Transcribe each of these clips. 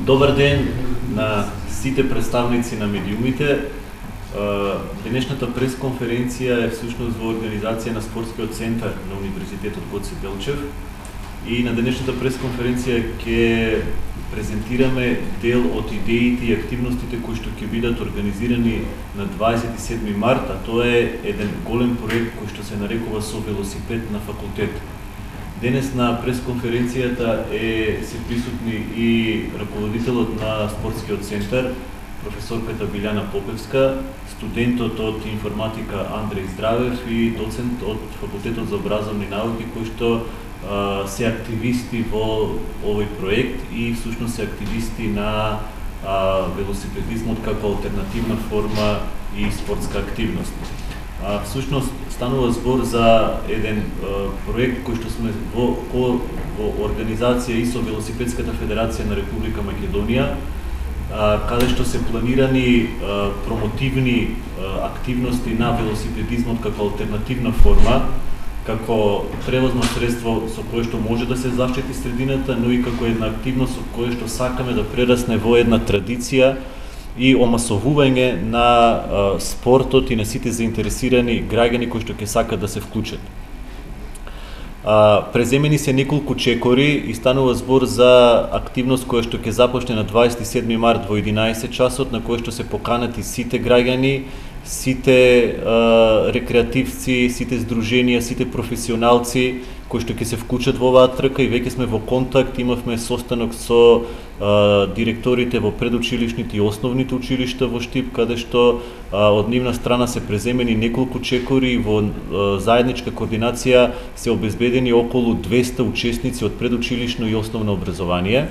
Добар ден на сите представници на медиумите. Денешната пресконференција е всушност во организација на Спортскиот центар на Универзитетот Гоце Делчев. И на денешната пресконференција ќе презентираме дел од идеите и активностите кои што ќе бидат организирани на 27 март, а тоа е еден голем проект кој што се нарекува Со велосипед на факултет. Денес на пресконференцијата се присутни и раководителот на Спортскиот центар, професорката Билјана Попевска, студентот од информатика Андреј Здравев и доцент од Факултетот за образовни науки, кои што се активисти во овој проект и всушност се активисти на велосипедизмот како алтернативна форма и спортска активност. Всушност станува збор за еден проект кој што сме во организација и со Велосипедската федерација на Република Македонија, каде што се планирани промотивни активности на велосипедизмот како алтернативна форма, како превозно средство со кое што може да се заштити средината, но и како една активност со кое што сакаме да прерасне во една традиција и омасовување на спортот и на сите заинтересирани граѓани кои што ќе сакат да се вклучат. Преземени се неколку чекори и станува збор за активност која што ќе започне на 27 март во 11 часот, на која што се поканати сите граѓани, сите рекреативци, сите здруженија, сите професионалци кои што ќе се вклучат во оваа трка, и веќе сме во контакт, имавме состанок со директорите во предучилишните и основните училишта во Штип, каде што од нивна страна се преземени неколку чекори и во заедничка координација се обезбедени околу 200 учесници од предучилишно и основно образование.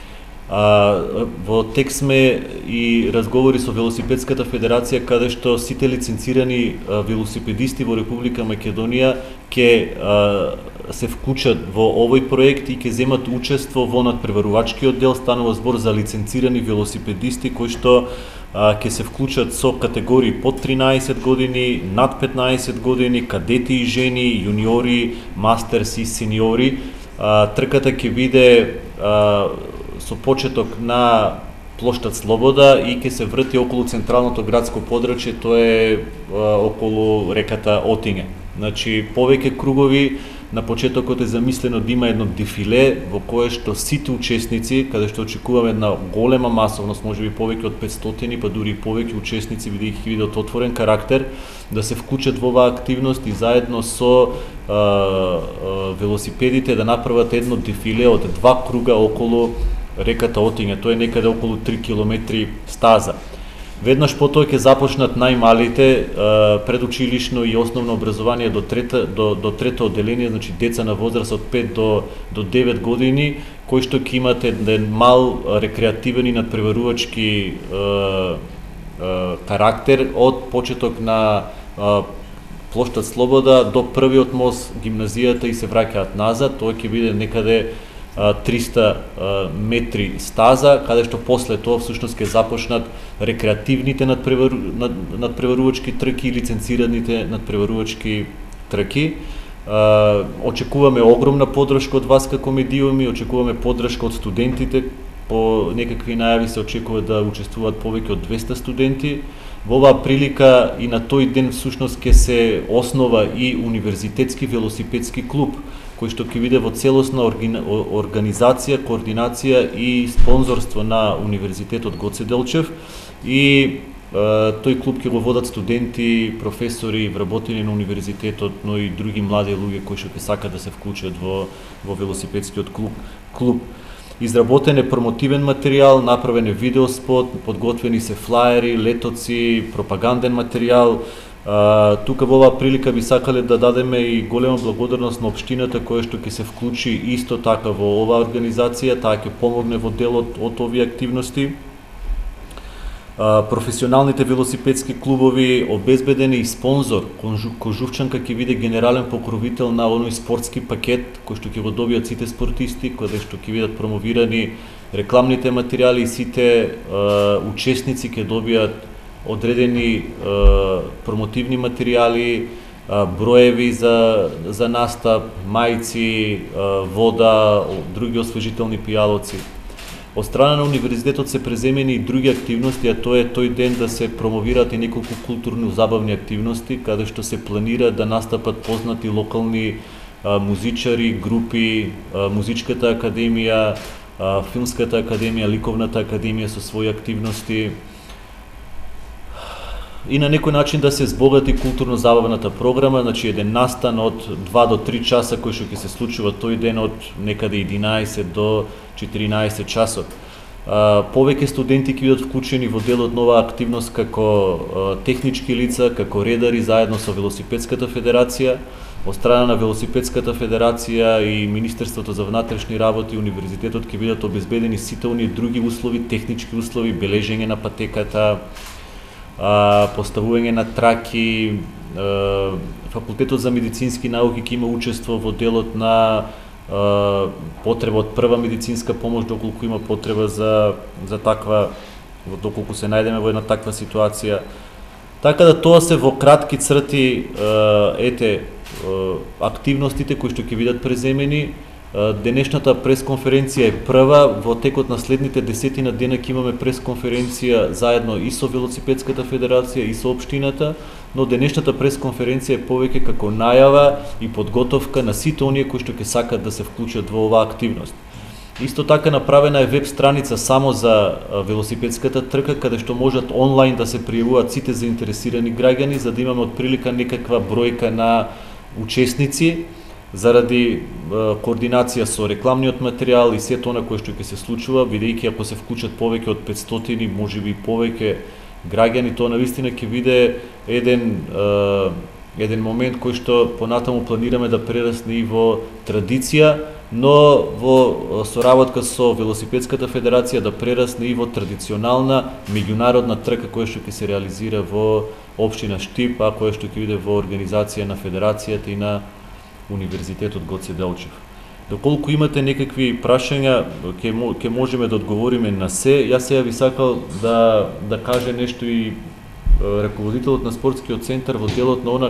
Во тек сме и разговори со Велосипедската федерација, каде што сите лиценцирани велосипедисти во Република Македонија ќе се вклучат во овој проект и ќе земат учество во надпреварувачкиот дел. Станува збор за лиценцирани велосипедисти кои што ќе се вклучат со категории под 13 години, над 15 години, кадети и жени, јуниори, мастерс и сениори. Трката ќе биде со почеток на плоштад Слобода и ќе се врти околу централното градско подрачје, тоа е околу реката Отиње. Значи, повеќе кругови. На почетокот е замислено да има едно дефиле во кое што сите учесници, каде што очекуваме една голема масовност, можеби повеќе од 500, па дури и повеќе учесници, бидејќи биде од отворен карактер, да се вклучат во оваа активност и заедно со велосипедите да направат едно дефиле од 2 круга околу реката Отиња. Тоа е некаде околу 3 километри стаза. Веднаш потоа ќе започнат најмалите предучилишно и основно образование до трето одделение, значи деца на возраст од 5 до 9 години, кои што ќе имат еден мал рекреативен и надпреварувачки карактер од почеток на плоштад Слобода до првиот мост, гимназијата и се враќаат назад. Тоа ќе биде некаде 300 метри стаза, каде што после тоа всушност ќе започнат рекреативните надпреварувачки трки и лиценцираните надпреварувачки трки. Очекуваме огромна поддршка од вас како медиуми, очекуваме поддршка од студентите. По некакви најави се очекува да учествуваат повеќе од 200 студенти. Во оваа прилика и на тој ден всушност ќе се основа и универзитетски велосипедски клуб, кој што ќе биде во целосна организација, координација и спонзорство на Универзитетот Гоце Делчев, и тој клуб ќе го водат студенти, професори, вработени на универзитетот, но и други млади луѓе кои што ќе сакат да се вклучат во велосипедскиот клуб. Изработен е промотивен материјал, направен е видеоспот, подготвени се флаери, летоци, пропаганден материјал. Тука во оваа прилика би сакале да дадеме и голема благодарност на општината која што ќе се вклучи исто така во оваа организација, таа ќе помогне во делот од овие активности. Професионалните велосипедски клубови, обезбеден и спонзор, Кожувчанка ќе биде генерален покровител на оној спортски пакет кој што ќе го добијат сите спортисти, каде што ќе бидат промовирани рекламните материјали и сите учесници ќе добијат одредени промотивни материјали, броеви за настап, мајци, вода, други освежителни пијалоци. Од страна на универзитетот се преземени и други активности, а тоа е тој ден да се промовираат и неколку културно-забавни активности, каде што се планира да настапат познати локални музичари, групи, музичката академија, филмската академија, ликовната академија со своји активности. И на некој начин да се збогати културно-забавната програма, значи еден настан од 2 до 3 часа кој што ќе се случува тој ден од некаде 11 до 14 часот. Повеќе студенти ќе бидат вклучени во делот на оваа активност како технички лица, како редари заедно со Велосипедската федерација. Од страна на Велосипедската федерација и Министерството за внатрешни работи и универзитетот ќе бидат обезбедени сите оние други услови, технички услови, бележење на патеката, поставување на траки. Факултетот за медицински науки ќе има учество во делот на потреба од прва медицинска помош, доколку има потреба за таква, доколку се најдеме во една таква ситуација. Така да тоа се во кратки црти активностите кои што ќе бидат преземени. Денешната пресконференција е прва, во текот на следните 10 дена ќе имаме пресконференција заедно и со Велосипедската федерација и со општината, но денешната пресконференција е повеќе како најава и подготовка на сите оние кои што ќе сакат да се вклучат во оваа активност. Исто така направена е веб страница само за велосипедската трка, каде што можат онлайн да се пријавуваат сите заинтересирани граѓани, за да имаме отприлика некаква бројка на учесници, заради координација со рекламниот материјал и сето она кое што ќе се случува, бидејќи ако се вклучат повеќе од 500, можеби и повеќе граѓани, тоа навистина ќе биде еден момент кој што понатаму планираме да прерасне и во традиција, но во соработка со Велосипедската федерација да прерасне и во традиционална меѓународна трка која што ќе се реализира во општина Штип, а која што ќе биде во организација на федерацијата и на Универзитетот Гоце Делчев. Доколку имате некакви прашања, ќе можеме да одговориме на се. Јас сега би сакал да каже нешто и раководителот на спортскиот центар во делот на она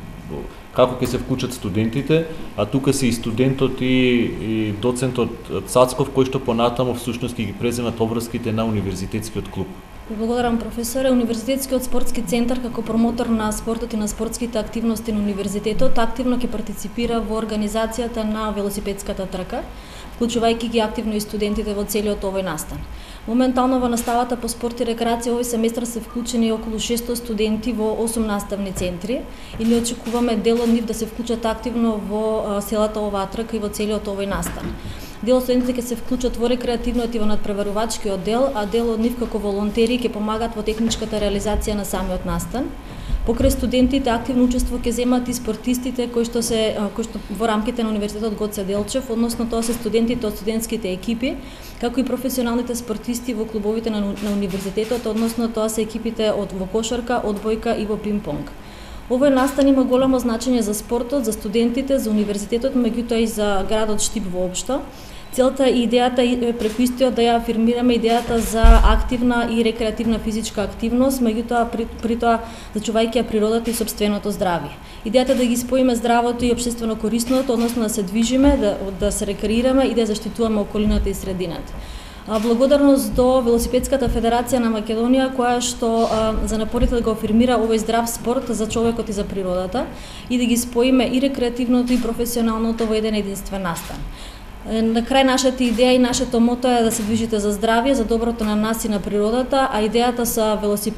како ќе се вклучат студентите, а тука се и студентот и доцентот Цацков, кој што понатамо всушност ќе ги преземат обврските на универзитетскиот клуб. Благодарам, професоре. Универзитетскиот спортски центар како промотор на спортот и на спортските активности на универзитетот активно ќе партиципира во организацијата на велосипедската трка, вклучувајќи ги активно и студентите во целиот овој настан. Моментално во наставата по спорт и рекреација овој семестар се вклучени околу 600 студенти во 8 наставни центри и ние очекуваме дел од нив да се вклучат активно во целата оваа трка и во целиот овој настан. Дел од студентите ќе се вклучат во рекреативниот и во надпреварувачкиот дел, а дел од нив како волонтери ќе помагаат во техничката реализација на самиот настан. Покрај студентите активно учество ќе земат и спортистите кои што во рамките на Универзитетот Гоце Делчев, односно тоа се студентите од студентските екипи, како и професионалните спортисти во клубовите на универзитетот, односно тоа се екипите во кошарка, одбојка и во пинг-понг. Овој настан има големо значење за спортот, за студентите, за универзитетот, меѓутоа и за градот Штип воопшто. Целта и идејата е преку истиот да ја афирмираме идејата за активна и рекреативна физичка активност, меѓутоа при тоа зачувајќи ја природата и сопственото здравје. Идејата е да ги споиме здравото и општествено корисното, односно да се движиме, да се рекреираме и да заштитуваме околината и средината. Благодарност до Велосипедската федерација на Македонија, која што за напорите да го афирмира овој здрав спорт за човекот и за природата и да ги споиме и рекреативното и професионалното во еден единствен настан. На крај нашата идеја и нашето мото е да се движите за здравје, за доброто на нас и на природата, а идејата со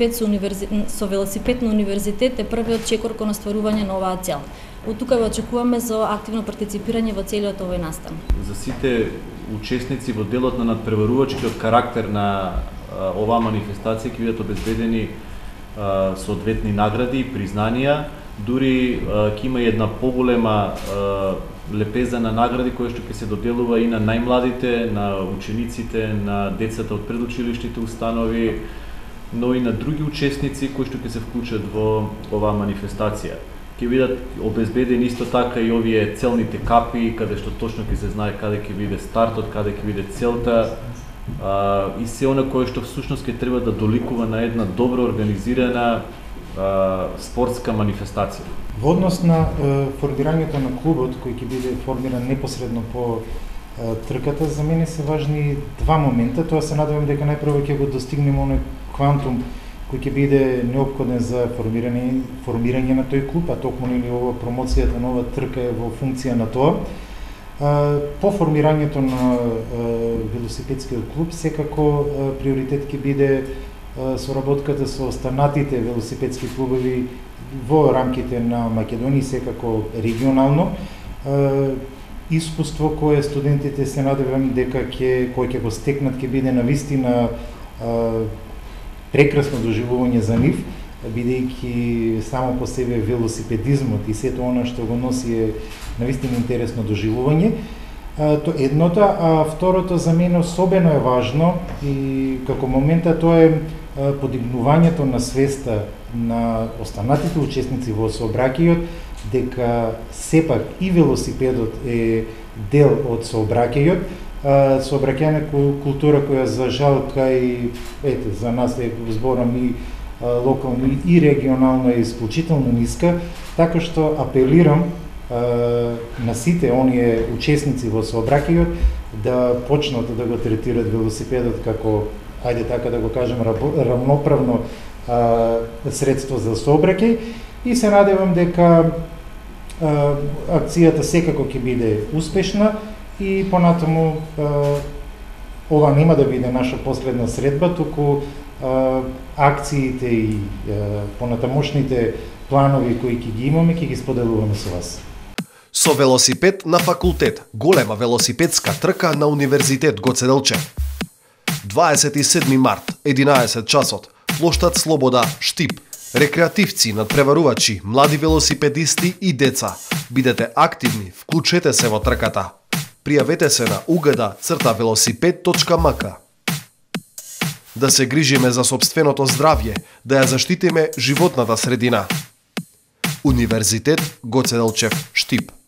велосипед на универзитет е првиот чекор кон остварување на оваа цел. Од тука ве очекуваме за активно партиципирање во целиот овој настан. За сите учесници во делот на надпреварувачкиот карактер на оваа манифестација ќе бидат обезбедени соодветни награди и признанија, дури ќе има една поголема лепеза на награди која што ќе се доделува и на најмладите, на учениците, на децата од предучилишните установи, но и на други учесници кои што ќе се вклучат во оваа манифестација. Ќе бидат обезбедени исто така и овие целните капи, каде што точно ќе се знае каде ќе биде стартот, каде ќе биде целта, и се она кое што всушност ќе треба да доликува на една добро организирана спортска манифестација. Во однос на формирањето на клубот, кој ќе биде формиран непосредно по трката, за мене се важни два момента. Тоа се надевам дека најпрво ќе го достигнеме оној квантум кој ќе биде неопходен за формирање на тој клуб, а токму нели ова промоцијата на ова трка е во функција на тоа. По формирањето на велосипедскиот клуб секако приоритет ќе биде соработката со останатите велосипедски клубови во рамките на Македонија, секако регионално. Искуство кое студентите се надевам дека кој ќе го стекнат ќе биде навистина прекрасно доживување за нив, бидејќи само по себе велосипедизмот и сето она што го носи е навистина интересно доживување. Едното, а второто за мене особено е важно и како момента тоа е подигнувањето на свеста на останатите учесници во сообраќајот дека сепак и велосипедот е дел од сообраќајот, сообраќајна култура која за жал кај за нас е зборам и локално и регионално е исклучително ниска, така што апелирам на сите оние учесници во сообраќајот да почнат да го третират велосипедот како, ајде така да го кажем, рамноправно средство за сообраќај и се надевам дека акцијата секако ќе биде успешна и понатаму ова нема да биде наша последна средба, туку акциите и понатамошните планови кои ќе ги имаме, ќе ги споделуваме со вас. Со велосипед на факултет, голема велосипедска трка на Универзитет Гоце Делчев. 27 март, 11 часот, плоштад Слобода, Штип. Рекреативци, надпреварувачи, млади велосипедисти и деца. Бидете активни, вклучете се во трката. Пријавете се на ugda-velosiped.mk. Да се грижиме за сопственото здравје, да ја заштитиме животната средина. Универзитет Гоце Делчев, Штип.